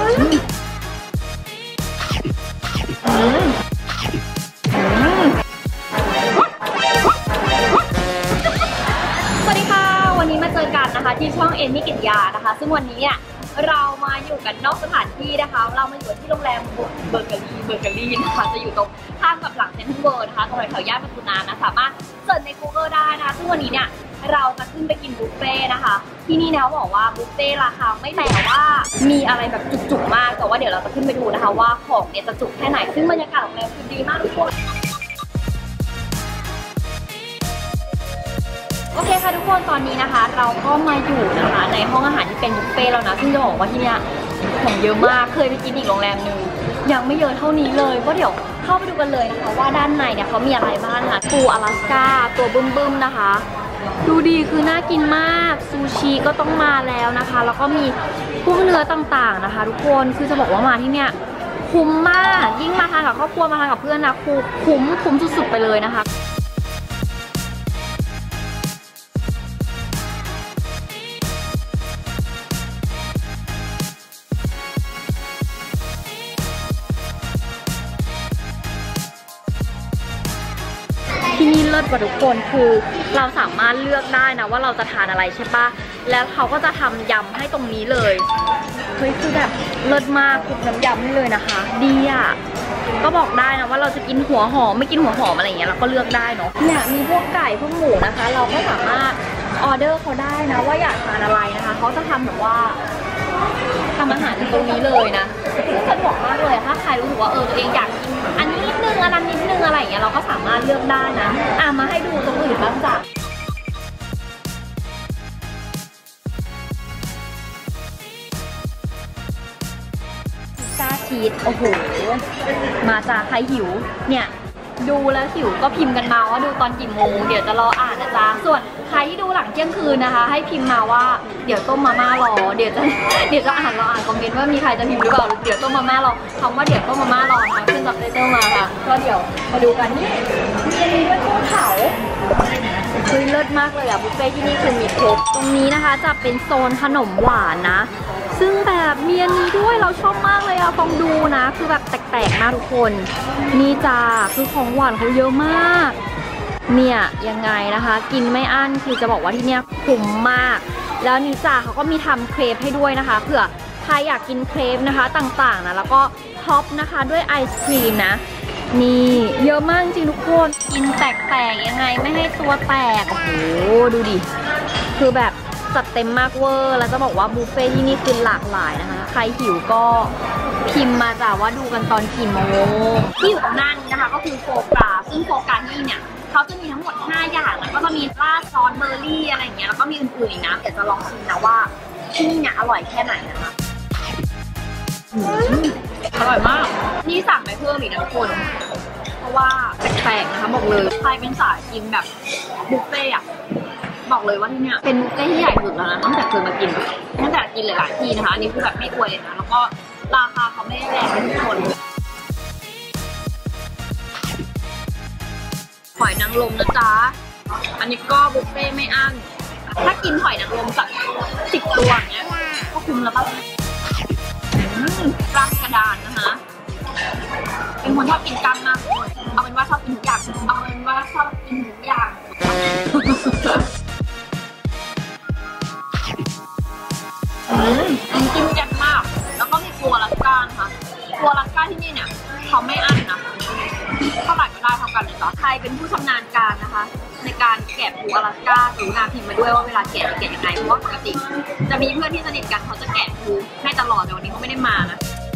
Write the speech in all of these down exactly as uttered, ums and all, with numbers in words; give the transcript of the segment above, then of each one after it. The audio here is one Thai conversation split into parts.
สวัสดีค่ะวันนี้มาเจอกันนะคะที่ช่องเอมมี่กิตยานะคะซึ่งวันนี้เนี่ยเรามาอยู่กันนอกสถานที่นะคะเรามาอยู่ที่โรงแรมเบอร์เกอรี่เบอร์เกอรี่นะคะจะอยู่ตรงข้างกับหลังเซ็นทรัลเวิลด์นะคะตรงแถวย่านปทุมธานีนะสามารถเสิร์ชใน Google ได้นะคะซึ่งวันนี้เนี่ยเราจะขึ้นไปกินบุฟเฟ่นะคะที่นี่นะบอกว่าบุฟเฟ่ราคาไม่แต่ว่ามีอะไรแบบจุกๆมากแต่ว่าเดี๋ยวเราจะขึ้นไปดูนะคะว่าของเนี่ยจะจุกแค่ไหนซึ่งบรรยากาศโรงแรมคือดีมากทุกคนโอเคค่ะทุกคนตอนนี้นะคะเราก็มาอยู่นะคะในห้องอาหารที่เป็นบุฟเฟ่แล้วนะซึ่งจะบอกว่าที่นี่ของเยอะมากเคยไปกินอีกโรงแรมนึงยังไม่เยอะเท่านี้เลยก็เดี๋ยวเข้าไปดูกันเลยนะคะว่าด้านในเนี่ยเขามีอะไรบ้างค่ะปูอลาสก้าตัวบึ้มๆนะคะดูดีคือน่ากินมากซูชิก็ต้องมาแล้วนะคะแล้วก็มีพวกเนื้อต่างๆนะคะทุกคนคือจะบอกว่ามาที่เนี่ยคุ้มมากยิ่งมาทานกับครอบครัวมาทานกับเพื่อนนะคุ้มคุ้มสุดๆไปเลยนะคะที่นี่เลิศกว่าทุกคนคือเราสามารถเลือกได้นะว่าเราจะทานอะไรใช่ปะแล้วเขาก็จะทำยำให้ตรงนี้เลยเฮ้ยคือแบบเลิศมากคลุกน้ำยำให้เลยนะคะดีอ่ะก็บอกได้นะว่าเราจะกินหัวหอมไม่กินหัวหอมอะไรอย่างเงี้ยเราก็เลือกได้เนาะเนี่ยมีพวกไก่พวกหมูนะคะเราก็สามารถออเดอร์เขาได้นะว่าอยากทานอะไรนะคะเขาจะทำแบบว่าทำอาหารตรงนี้เลยนะสะดวกมากเลยถ้าใครรู้สึกว่าเออตัวเองอยากกินอันนี้นิดนึงอันนั้นนิดนึงอะไรอย่างเงี้ยเราก็สามารถเลือกได้นะอ่ะมาให้ดูตรงอื่นบ้างจ้ะพิซซ่าชีสโอ้โหมาจ้ะใครหิวเนี่ยดูแล้วหิวก็พิมพ์กันมาว่าดูตอนกี่โมงเดี๋ยวจะรออ่านนะจ๊ะส่วนใครที่ดูหลังเที่ยงคืนนะคะให้พิมพ์มาว่าเดี๋ยวต้มมาม่ารอเดี๋ยวจะเดี๋ยวจะอ่านรออ่านคอมเมนต์ว่ามีใครจะพิมพ์หรือเปล่าเดี๋ยวต้มมาม่ารอคำว่าเดี๋ยวต้มมาม่ารอนะคะขึ้นซับไตเติลมาค่ะก็เดี๋ยวมาดูกันนี่มีมีด้วยกุ้งเผาคือเลิศมากเลยอ่ะบุฟเฟ่ที่นี่คือมีครบตรงนี้นะคะจะเป็นโซนขนมหวานนะซึ่งแบบมีอันนี้ด้วยเราชอบมากเลยอะฟองดูนะคือแบบแตกๆมากทุกคนนี่จ้าคือของหวานเขาเยอะมากเนี่ยยังไงนะคะกินไม่อั้นคือจะบอกว่าที่เนี่ยคุ้มมากแล้วนี่จ้าเขาก็มีทำเครปให้ด้วยนะคะเผื่อใครอยากกินเครปนะคะต่างๆนะแล้วก็ท็อปนะคะด้วยไอศครีมนะนี่เยอะมากจริงทุกคนกินแตกๆยังไงไม่ให้ตัวแตกโอ้โหดูดิคือแบบจัดเต็มมากเวอร์แล้วจะบอกว่าบุฟเฟ่ที่นี่คือหลากหลายนะคะใครหิวก็พิมพ์มาจ้ะว่าดูกันตอนกี่โมงที่อยู่ตรงหน้านี้นะคะก็คือโฟกาซึ่งโฟกาที่เนี่ยเขาจะมีทั้งหมดห้าอย่างแล้วก็จะมีราดซอสเบอร์รี่อะไรอย่างเงี้ยแล้วก็มีอื่นๆอีกนะเดี๋ยวจะลองชิมนะว่าที่นี่เนี่ยอร่อยแค่ไหนนะคะอร่อยมากนี่สั่งไปเพิ่มอีกนะทุกคนเพราะว่าแปลกๆนะคะบอกเลยใครเป็นสายกินแบบบุฟเฟ่อะบอกเลยว่าที่เนี่ยเป็นบุฟเฟ่ที่ใหญ่สุดแล้วนะตั้งแต่เคยมากินตั้งแต่กินหลายๆที่นะคะอันนี้คือแบบไม่อวยเลยนะแล้วก็ราคาเขาไม่ได้แรงเลยทุกคนหอยนางรมนะจ๊ะอันนี้ก็บุฟเฟ่ไม่อั้นถ้ากินหอยนางรมสักสิบตัวอย่างเงี้ยก็คุ้มแล้วป่ะกล้ามกระดานนะคะเป็นคนชอบกินกล้ามมากเอาเป็นว่าชอบกินทุกอย่างเอาเป็นว่าชอบกินทุกอย่างอืมกินจัดมากแล้วก็มีตัวลัสก้านะคะตัวลัสก้าที่นี่เนี่ยเขาไม่อั้นนะเท่าไหร่ก็ได้เท่ากันเลยจ้ะใครเป็นผู้ชำนาญการนะคะในการแกะปูอลาสก้าหรืองานพิมพ์มาด้วยว่าเวลาแกะแกะยังไงเพราะว่าปกติจะมีเพื่อนที่สนิทกันเขาจะแกะปูให้ตลอดแต่วันนี้เขาไม่ได้มานะ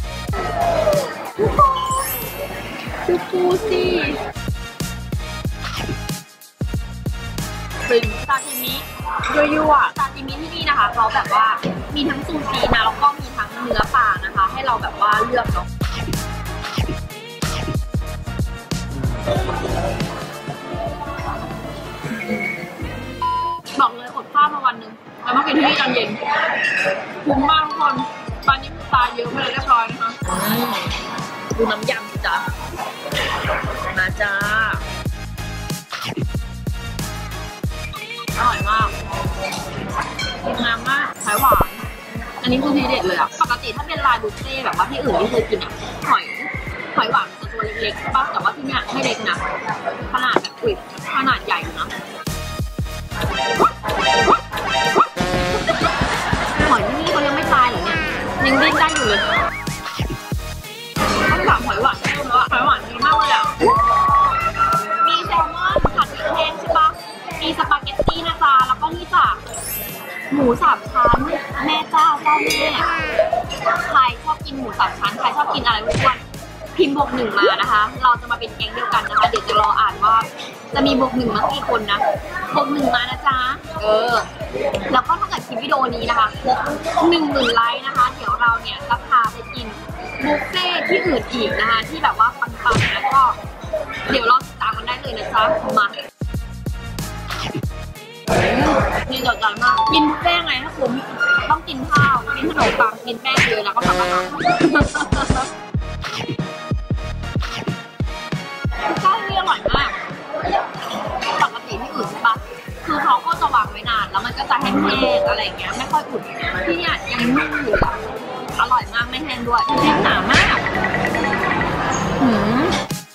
ดูปูสิเป็นซาชิมิยั่วๆซาชิมิที่นี่นะคะเขาแบบว่ามีทั้งซูชินะแล้วก็มีทั้งเนื้อปลานะคะให้เราแบบว่าเลือกเนาะบอกเลยอดข้าวมาวันหนึ่งแล้วมากินที่นี่ตอนเย็นคุ้มมากทุกคนตอนนี้ปลาเยอะไปเลยเรียบร้อยนะคะดูน้ำยำจ้ะมาจ้าอร่อยมากงามมากสายหวานอันนี้คือทีเด็ดเลยอะปกกติถ้าเป็นลายบุฟเฟ่แบบว่าที่อื่นที่เคยกินอ่ะหอยหอยหวานจะตัวเล็กๆป่ะแต่ว่าที่เนี้ยไม่เล็กนะขนาดแบบอุ้ยขนาดใหญ่อยู่นะหอยที่นี่เขายังไม่ตายเหรอเนี่ยยังดิ้นได้อยู่เลยต้องสั่งหอยหวานเพิ่มแล้วอะหอยหวานดีมากเลยอะมีแซลมอนผัดพริกแห้งใช่ปะมีสปาเกตตี้นะจ๊ะแล้วก็นี่จ้ะหมูสามชั้นแม่เจ้าเจ้าแม่ใครชอบกินหมูสามชั้นใครชอบกินอะไรอ้วนพิมพ์บวกหนึ่งมานะคะ เราจะมาเป็นแก๊งเดียวกันนะคะเดี๋ยวจะรออ่านว่าจะมีบวกหนึ่งมากี่คนนะบวกหนึ่งมานะจ๊ะเออแล้วก็ถ้าเกิดคลิปวิดีโอนี้นะคะครบหนึ่งหมื่นไลค์นะคะเดี๋ยวเราเนี่ยจะพาไปกินบุฟเฟ่ที่อื่นอีกนะคะที่แบบว่าปังๆแล้วก็เดี๋ยวเราติดตามกันได้เลยนะจ๊ะมานี่จดใจมากกินบุฟเฟ่ไงถ้าคุ้มต้องกินข้าวกินขนมปังกินแป้งเลยแล้วก็กลับมาทำข้าวนี่อร่อยมากปกติที่อื่นใช่ปะคือเขาก็จะวางไว้นานแล้วมันก็จะแห้งๆอะไรเงี้ยไม่ค่อยอุ่นที่เนี่ยยังนุ่มอยู่อะอร่อยมากไม่แห้งด้วยแห้งหนามากหืม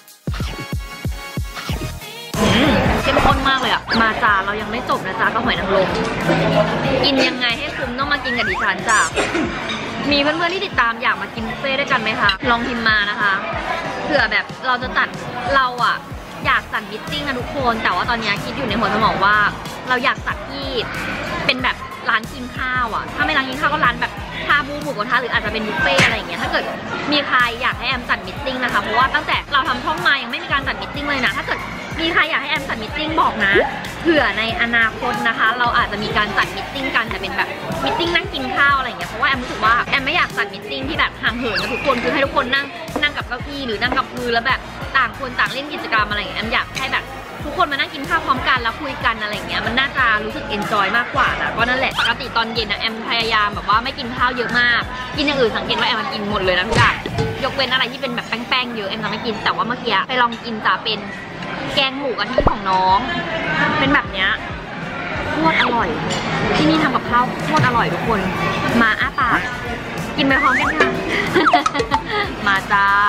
เข้มข้นมากเลยอะมาจ้าเรายังไม่จบนะจ้าก็หอยนางรมกินยังไงให้คุ้มต้องมากินกับดิฉันจ้ามีเพื่อนๆที่ติดตามอยากมากินบุฟเฟ่ด้วยกันไหมคะลองพิมพ์มานะคะเผื่อแบบเราจะจัดเราอะอยากจัดมิทติ้งนะทุกคนแต่ว่าตอนนี้คิดอยู่ในหัวสมองว่าเราอยากจัดที่เป็นแบบร้านกินข้าวอะถ้าไม่ร้านกินข้าวก็ร้านแบบชาบูหมูกระทะหรืออาจจะเป็นบุฟเฟ่อะไรอย่างเงี้ยถ้าเกิดมีใครอยากให้แอมจัดมิทติ้งนะคะเพราะว่าตั้งแต่เราทำช่องมายังไม่มีการจัดมิทติ้งเลยนะถ้าเกิดมีใครอยากให้แอมจัดมิทติ้งบอกนะเผื่อในอนาคตนะคะเราอาจจะมีการจัดมิทติ้งกันแต่เป็นแบบมิทติ้งนั่งกินข้าวอะไรอย่างเงี้ยเพราะว่าแอมรู้สึกว่าแอมไม่อยากจัดมิทติ้งที่แบบห่างเหินกับทุกคนคือให้ทุกคนนั่งนั่งกับเก้าอี้หรือนั่งกับพื้นแล้วแบบต่างคนต่างเล่นกิจกรรมอะไรอย่างเงี้ยแอมอยากให้แบบทุกคนมานั่งกินข้าวพร้อมกันแล้วคุยกันอะไรอย่างเงี้ยมันน่าจะรู้สึกเอนจอยมากกว่านะก็นั่นแหละปกติตอนเย็นนะแอมพยายามแบบว่าไม่กินข้าวเยอะมากกินอย่างอื่นสังเกตว่าแอมกินหมดเลยนะทุกอย่างยกเว้นอะไรที่เป็นแบบแป้งๆเยอะแอมจะไม่กินแต่ว่าเมื่อกี้ไปลองกินจ้าเป็นแกงหมูกะทิของน้องเป็นแบบเนี้ยโคตรอร่อยที่นี่ทำกับข้าวโคตรอร่อยทุกคนมาอ้าปากกินไปพร้อมกันค่ะ มาจ้า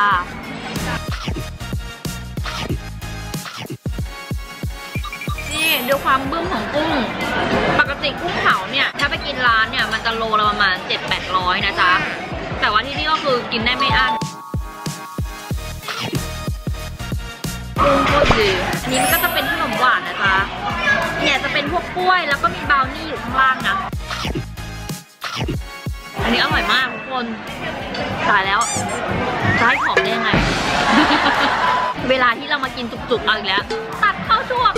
นี่ดูความบึ้มของกุ้งปกติกุ้งเผาเนี่ยถ้าไปกินร้านเนี่ยมันจะโลละประมาณ เจ็ดแปดร้อย นะจ๊ะแต่ว่าที่นี่ก็คือกินได้ไม่อั้นกุ้งโคตรดีอันนี้มันก็จะเป็นขนมหวานนะจ๊ะเนี่ยจะเป็นพวกกล้วยแล้วก็มีบราวนี่อยู่ข้างล่างนะอันนี้อร่อยมากทุกคนตายแล้วจะให้ของได้ยังไง เวลาที่เรามากินจุกๆเราอีกแล้วตัดเข้าช่วง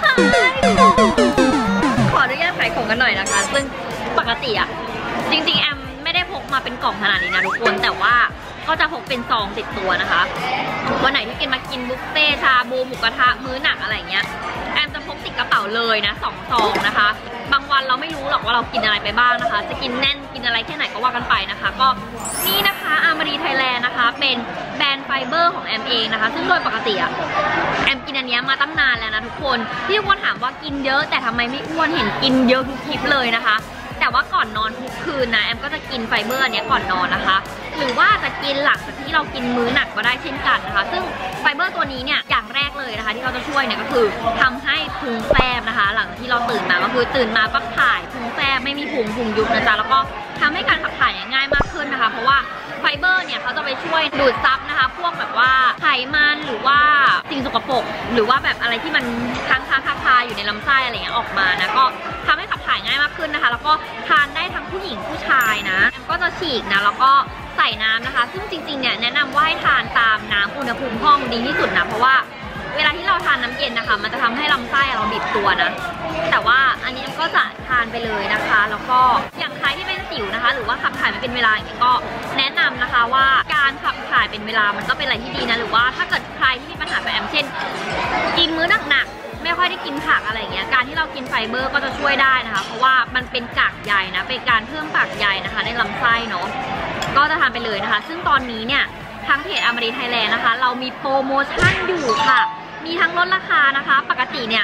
ขออนุญาตขายของกันหน่อยนะคะซึ่งปกติอะจริงๆแอมไม่ได้พกมาเป็นกล่องขนาดนี้นะทุกคนแต่ว่าก็จะพกเป็นซองติดตัวนะคะวันไหนที่กินมากินบุฟเฟ่ชาบูหมูกระทะมื้อหนักอะไรเงี้ยแอมจะพกติดกระเป๋าเลยนะสองซองนะคะบางวันเราไม่รู้หรอกว่าเรากินอะไรไปบ้างนะคะจะกินแน่นกินอะไรแค่ไหนก็ว่ากันไปนะคะก็นี่นะคะอามารีไทยแลนด์นะคะเป็นแบรนด์ไฟเบอร์ของแอมเองนะคะซึ่งโดยปกติอะแอมกินอันนี้มาตั้งนานแล้วนะทุกคนที่ทุกคนถามว่ากินเยอะแต่ทำไมไม่อ้วนเห็นกินเยอะทุกคลิปเลยนะคะแต่ว่าก่อนนอนทุกคืนนะแอมก็จะกินไฟเบอร์อันนี้ก่อนนอนนะคะหรือว่าจะกินหลังจากที่เรากินมื้อหนักก็ได้เช่นกันนะคะซึ่งไฟเบอร์ตัวนี้เนี่ยอย่างแรกเลยนะคะที่เราจะช่วยเนี่ยก็คือทำให้พุงแฟบนะคะหลังที่เราตื่นมาก็คือตื่นมาปั๊บถ่ายพุงแฟบไม่มีพุงพุงยุบนะจ๊ะแล้วก็ทำให้การขับถ่ายง่ายมากขึ้นนะคะเพราะว่าไฟเบอร์เนี่ยเขาจะไปช่วยดูดซับนะคะพวกแบบว่าไขมันหรือว่าสิ่งสกปรกหรือว่าแบบอะไรที่มันค้างคาคาคาอยู่ในลำไส้อะไรเงี้ยออกมานะก็ทำให้ขับถ่ายง่ายมากขึ้นนะคะแล้วก็ทานได้ทั้งผู้หญิงผู้ชายนะแอมก็จะฉีกนะแล้วก็ใส่น้ำนะคะซึ่งจริงๆเนี่ยแนะนำว่าให้ทานตามน้ำอุณหภูมิห้องดีที่สุดนะเพราะว่าเวลาที่เราทานน้ำเย็นนะคะมันจะทำให้ลำไส้เราบีบตัวนะแต่ว่าอันนี้ก็จะทานไปเลยนะคะแล้วก็อย่างใครที่เป็นสิวนะคะหรือว่าขับถ่ายไม่เป็นเวลาอย่างนี้ก็แนะนำนะคะว่าการขับถ่ายเป็นเวลามันก็เป็นอะไรที่ดีนะหรือว่าถ้าเกิดใครที่มีปัญหาแบบแอมเช่นกินมื้อหนักๆไม่ค่อยได้กินผักอะไรอย่างเงี้ยการที่เรากินไฟเบอร์ก็จะช่วยได้นะคะเพราะว่ามันเป็นกากใยนะเป็นการเพิ่มกากใยนะคะในลำไส้เนาะก็จะทานไปเลยนะคะซึ่งตอนนี้เนี่ยทางเพจอามารีไทยแลนด์นะคะเรามีโปรโมชั่นอยู่ค่ะมีทั้งลดราคานะคะปกติเนี่ย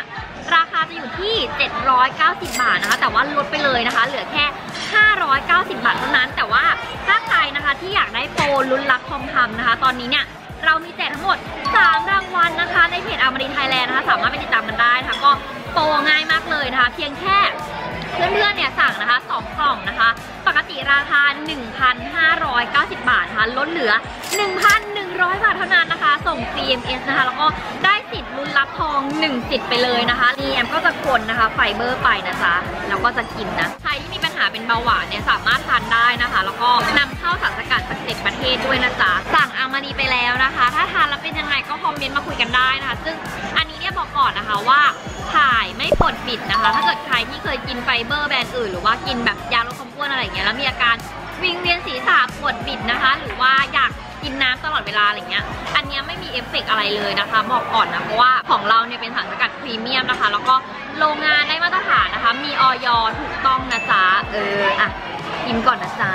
ราคาจะอยู่ที่เจ็ดร้อยเก้าสิบบาทนะคะแต่ว่าลดไปเลยนะคะเหลือแค่ห้าร้อยเก้าสิบบาทเท่านั้นแต่ว่าถ้าใครนะคะที่อยากได้โปรลุ้นรับทองคำนะคะตอนนี้เนี่ยเรามีแจกทั้งหมดสามรางวัลนะคะในเพจอาร์มารีไทยแลนด์นะคะสามารถไปติดตามกันได้นะคะก็โปรง่ายมากเลยนะคะเพียงแค่เพื่อนๆเนี่ยสั่งนะคะสองกล่องนะคะปกติราคา หนึ่งพันห้าร้อยเก้าสิบบาทนะคะลดเหลือ หนึ่งพันหนึ่งร้อย บาทเท่านั้นนะคะส่ง ซี เอ็ม เอส นะคะแล้วก็ได้สิทธิ์ลุ้นรับทองหนึ่งสิทธิ์ไปเลยนะคะนี่แอมก็จะคนนะคะไฟเบอร์ไปนะจ๊ะแล้วก็จะกินนะใครที่มีปัญหาเป็นเบาหวานเนี่ยสามารถทานได้นะคะแล้วก็นำเข้าสารสกัดจากเจ็ดประเทศด้วยนะจ๊ะสั่งอาร์มารีไปแล้วนะคะถ้าทานแล้วเป็นยังไงก็คอมเมนต์มาคุยกันได้นะคะซึ่งอันนี้เนี่ยบอกก่อนนะคะว่าถ่ายไม่ปวดบิดนะคะถ้าเกิดใครที่เคยกินไฟเบอร์แบรนด์อื่นหรือว่ากินแบบยาลดความอ้วนอะไรอย่างเงี้ยแล้วมีอาการวิงเวียนศีรษะปวดบิดนะคะหรือว่าอยากกินน้ำตลอดเวลาอะไรเงี้ยอันนี้ไม่มีเอฟเฟกต์อะไรเลยนะคะบอกก่อนนะเพราะว่าของเราเนี่ยเป็นสารสกัดพรีเมียมนะคะแล้วก็โรงงานได้มาตรฐานนะคะมีออยถูกต้องนะจ๊ะเอออ่ะกินก่อนนะจ๊ะ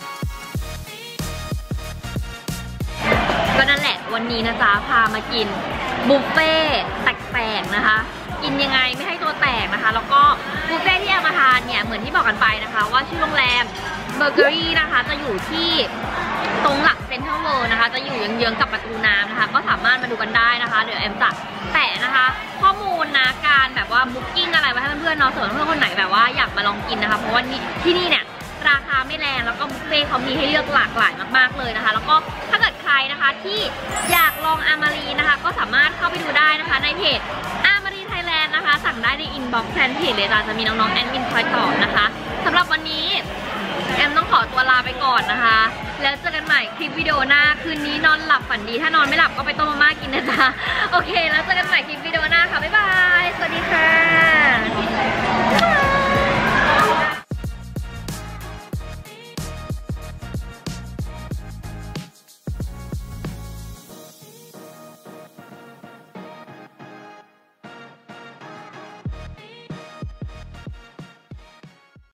ก็นั่นแหละวันนี้นะจ๊ะพามากินบุฟเฟ่แปลกๆนะคะกินยังไงไม่ให้ตัวแตกนะคะแล้วก็บุฟเฟ่ที่เอามาทานเนี่ยเหมือนที่บอกกันไปนะคะว่าชื่อโรงแรมเบเกอรี่นะคะจะอยู่ที่ตรงหลักเซ็นทรัลเวิลด์นะคะจะอยู่เยื้องๆกับประตูน้ำนะคะก็สามารถมาดูกันได้นะคะเดี๋ยวแอมจะแปะนะคะข้อมูลนะการแบบว่าบุ๊กกิ้งอะไรไว้ให้เพื่อนๆเนาะส่วนเพื่อนคนไหนแบบว่าอยากมาลองกินนะคะเพราะว่าที่นี่เนี่ยราคาไม่แรงแล้วก็บุฟเฟ่เขามีให้เลือกหลากหลายมากๆเลยนะคะแล้วก็ถ้าเกิดใครนะคะที่อยากลองอาร์มารีนะคะก็สามารถเข้าไปดูได้นะคะในเพจอาร์มารีไทยแลนด์นะคะสั่งได้ในอินบ็อกซ์แฟนเพจเลยจ้ะจะมีน้องๆแอดมินคอยตอบนะคะสำหรับวันนี้แอมต้องขอตัวลาไปก่อนนะคะแล้วเจอกันใหม่คลิปวิดีโอหน้าคืนนี้นอนหลับฝันดีถ้านอนไม่หลับก็ไปต้มมาม่ากินนะจ๊ะโอเคแล้วเจอกันใหม่คลิปวิดีโอหน้าค่ะบ๊ายบายสวัสดีค่ะ